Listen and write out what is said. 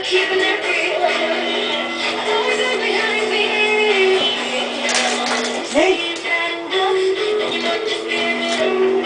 keeping it real. Always look behind me. Hey. Stand up, then you might just get it.